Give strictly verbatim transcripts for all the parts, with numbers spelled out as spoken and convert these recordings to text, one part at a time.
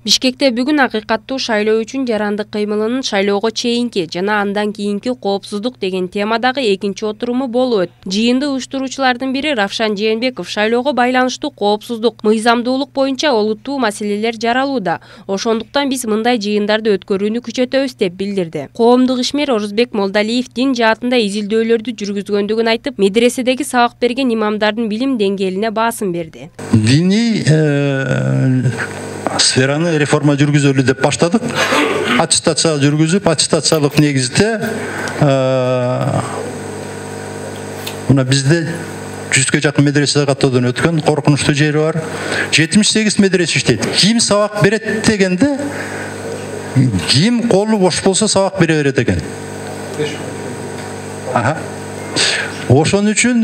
Бишкекте бүгүн акыйкаттуу шайлоо үчүн жарандык кыймылынын шайлоого чейинки жана андан кийинки коопсуздук деген темадагы экинчи отуруму болуп өттү. Жыйынды уюштуруучулардын бири Равшан Жээнбеков шайлоого байланыштуу коопсуздук, мыйзамдуулук боюнча олуттуу маселелер жаралууда. Ошондуктан биз мындай жыйындарды өткөрүүнү күчөтөбүз деп билдирди. Коомдук ишмер Орузбек Молдалиев дин жаатында изилдөөлөрдү жүргүзгөндүгүн айтып, медреседеги сабак берген имамдардын билим деңгээлине баасын берди. Диний сфераны реформа жүргүзөлү деп баштадык. Аттестация жүргүзүп, аттестациялык негизде мына бизде жүзгө жакын медресе каттоодон өткөн, коркунучтуу жери бар. жетимиш сегиз медресе иштейт. Ким сабак берет дегенде, ким колу бош болсо сабак бере берет экен. Аха. Ошон үчүн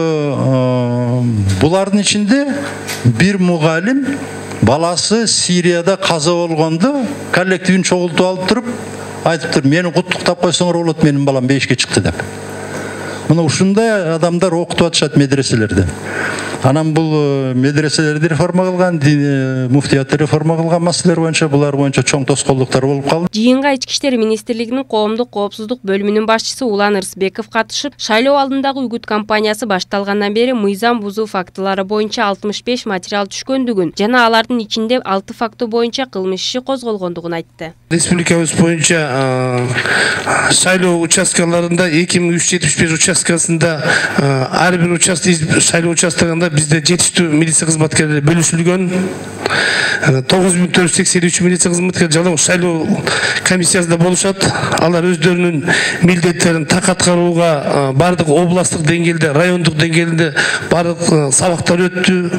булардын ичинде бир мугалим баласы Сирияда каза болгондо коллективин чогултуп алып туруп айтыптыр, мени куттуктап койсоңор болот, менин балам бешке чыкты деп. Мына ушундай адамдар окутуп атышат медреселерде. Анан бул медреселерди реформа кылган, муфтиятты реформа кылган маселелер боюнча, булар боюнча чоң тоскоолдуктар болуп калды. Жыйынга Ички иштер министрлигинин коомдук коопсуздук бөлүмүнүн башчысы Улан Ырысбеков катышып, шайлоо алдындагы үгүт кампаниясы башталгандан бери мыйзам бузуу фактылары боюнча алтымыш беш материал түшкөндүгүн жана алардын ичинде алты факты боюнча кылмыш иши козголгондугун айтты. Республикабыз боюнча шайлоо участкаларында эки миң үч жүз жетимиш беш участкасында ар бир участок шайлоо участкагында бизде жетиштүү милиция кызматкерлери бөлүшүлгөн. тогуз миң төрт жүз сексен үч милиция кызматкери жалаң шайлоо комиссиясында болушат. Алар өздөрүнүн милдеттерин так аткарууга бардык областтык деңгээлде, райондук деңгээлде бардык сабактар өттү.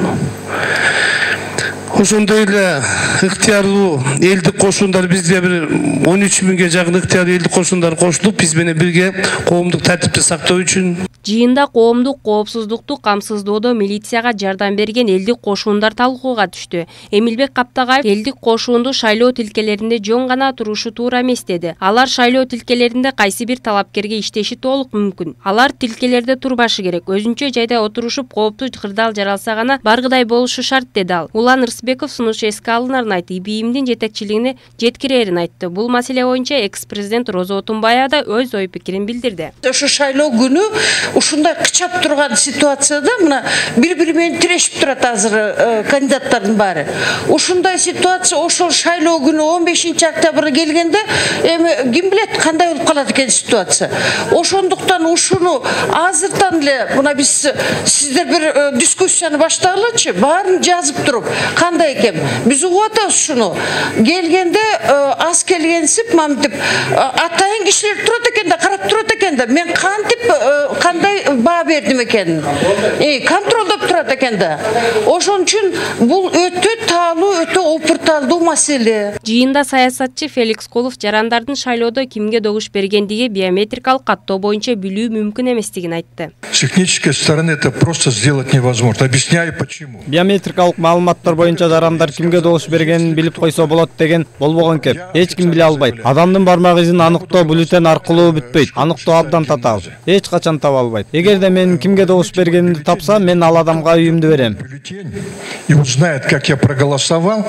Ошондой эле ыктыярдуу элдик кошундар бизде бир он үч миңге жакын ыктыярдуу элдик кошундар кошулуп, биз менен бирге коомдук тартипти сактоо үчүн. Жыйында коомдук коопсуздукту камсыздоодо милицияга жардам берген элдик кошундар талкууга түштү. Эмилбек Каптагаев элдик кошунду шайлоо тилкелеринде жөн гана турушу туура эмес деди. Алар шайлоо тилкелеринде кайсы бир талапкерге иштеши толук мүмкүн. Алар тилкелерде турбашы керек. Өзүнчө жайда отурушуп, кооптуу кырдаал жаралса гана баргыдай болушу шарт деди ал. Улан Ырысбеков сунушу эске алынарын айтты, ИБИИМдин жетекчилигине жеткирерин айтты. Бул маселе боюнча экс-президент Роза Отунбаева да өз ой пикирин билдирди. Ошо шайлоо күнү ушундай кычап турган ситуацияда мына бири-бири менен тирешип турат азыр кандидаттардын баары. Ушундай ситуация ошол шайлоо күнү он бешинчи октябрга келгенде эми ким билет кандай болуп калат экен ситуация. Ошондуктан ушуну азырдан эле мына биз сиздер бир дискуссияны баштагылычы, баарын жазып туруп, кандай экен биз угуп атабыз ушуну. Келгенде аз келгенсип мамтип атайын кишилер турат экен да, карап турат экен да, мен кантип кандай баа бердим экен. Э, контролдоп турат экен да. Ошон үчүн бул өтө таалуу, өтө опурталдуу маселе. Жыйында саясатчы Феликс Колов жарандардын шайлоодо кимге добуш бергендиги биометрикалык каттоо боюнча билүү мүмкүн эместигин айтты. С технической стороны это просто сделать невозможно. Объясняю почему. Биометрикалык маалыматтар боюнча жарандар кимге добуш бергенин билип койсо болот деген болбогон кеп. Эч ким биле албайт. Адамдын бармак изин аныктоо бюллетень аркылуу бүтпөйт. Аныктоо абдан татаал. Эч качан таба албайт. Эгерде мен кимге добуш бергенимди тапса, мен ал адамга үйүмдү берем. И узнает, как я проголосовал,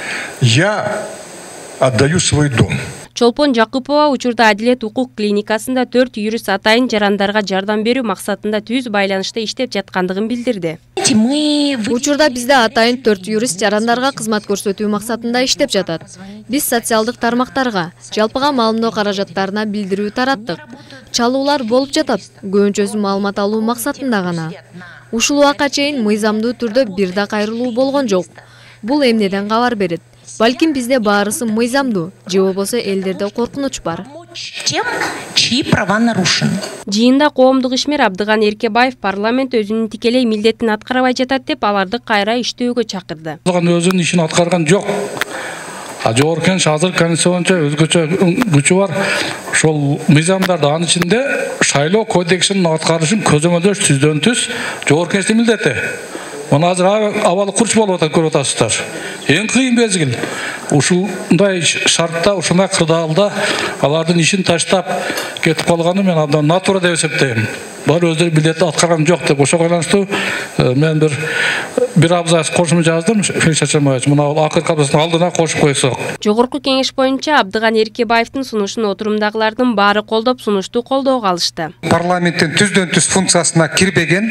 я отдаю свой дом. Чолпон Жакупова учурда Адилет укук клиникасында төрт юрист атайын жарандарга жардам берүү максатында түз байланышта иштеп жаткандыгын билдирди. Учурда бизде атайын төрт юрист жарандарга кызмат көрсөтүү максатында иштеп жатат. Биз социалдык тармактарга, жалпыга маалымдоо каражаттарына билдирүү тараттык. Чалуулар болуп жатат, көбүнчөсү маалымат алуу максатында гана. Ушул убакка чейин мыйзамдуу түрдө бир да кайрылуу болгон жок. Бул эмнеден кабар берет? Балким бизде баарысы мыйзамдуу, же болбосо элдерде коркунуч бар. Тем, чьи права нарушены. Жыйында коомдук ишмер Абдыган Эркебаев парламент өзүнүн тикелей милдетин аткарбай жатат деп аларды кайра иштөөгө чакырды. Өзүнүн ишин аткарган жок. А жогорку азыр конституция боюнча өзгөчө күчү бар. Ошол мыйзамдарды анын ичинде шайлоо кодексинин аткарышын көзөмөлдөш түздөн түз жогорку кеңештин милдети. Мына азыр абалы курч болуп атат, көрүп атасыздар. Эң кыйын мезгил. Ушундай шартта, ушундай кырдаалда алардын ишин таштап кетип калганы мен абдан натура деп эсептейм. Бар өздөрү милдетти аткарган жок деп ошого байланыштуу мен бир бир абзац кошумча жаздым Феликс Шачамбаевич, мына бул акыркы абзацтын алдына кошуп койсок. Жогорку кеңеш боюнча Абдыган Эркебаевдин сунушун отурумдагылардын баары колдоп, сунушту колдоого алышты. Парламенттин түздөн түз функциясына кирбеген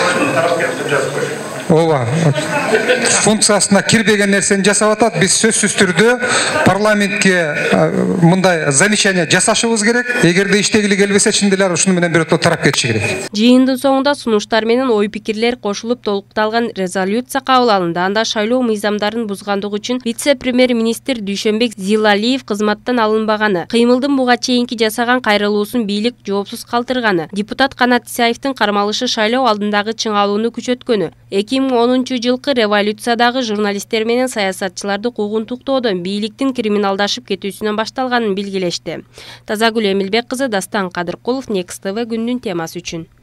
Ооба. Функциясына кирбеген нерсени жасап атат. Биз сөзсүз түрдө парламентке мындай замечание жасашыбыз керек. Эгерде иштегили келбесе, чын эле ушуну менен бирөтө тарап кетиши керек. Жыйындын соңунда сунуштар менен ой пикирлер кошулуп толукталган резолюция кабыл алынды. Анда шайлоо мыйзамдарын бузгандыгы үчүн вице-премьер-министр Дүйшөнбек Зилалиев кызматтан алынбаганы, кыймылдын буга чейинки жасаган кайрылуусун бийлик жоопсуз калтырганы, депутат Канат Исаевдин кармалышы шайлоо алдындагы чыңалууну күчөткөнү, эки миң онунчу жылкы революциядагы журналисттер менен саясатчыларды куугунтуктоодон бийликтин криминалдашып кетүүсүнөн башталганын белгилешти. Тазагүл Эмилбек кызы, Дастан Кадыркулов, Next тэ вэ күндүн темасы үчүн.